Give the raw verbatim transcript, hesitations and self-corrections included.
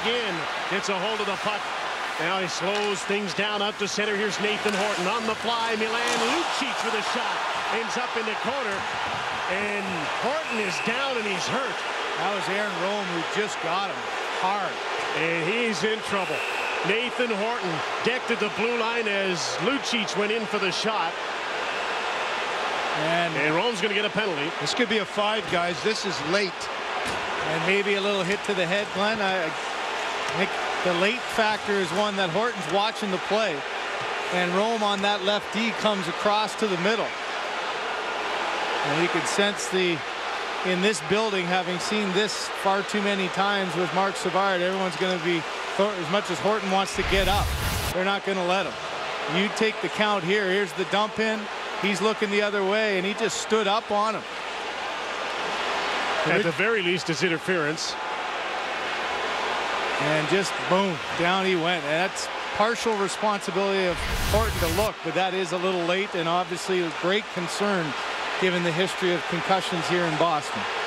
again. Gets a hold of the puck. Now he slows things down up to center. Here's Nathan Horton on the fly. Milan Lucic with a shot. Ends up in the corner. And Horton is down and he's hurt. That was Aaron Rome who just got him hard. And he's in trouble. Nathan Horton decked at the blue line as Lucic went in for the shot. And, and Rome's going to get a penalty. This could be a five, guys. This is late. And maybe a little hit to the head, Glenn. I, I think the late factor is one that Horton's watching the play. And Rome on that left D comes across to the middle. And you can sense the, in this building, having seen this far too many times with Marc Savard, everyone's going to be, as much as Horton wants to get up, they're not going to let him. You take the count here. Here's the dump in. He's looking the other way, and he just stood up on him. At the very least, it's interference. And just boom, down he went. And that's partial responsibility of Horton to look, but that is a little late, and obviously a great concern given the history of concussions here in Boston.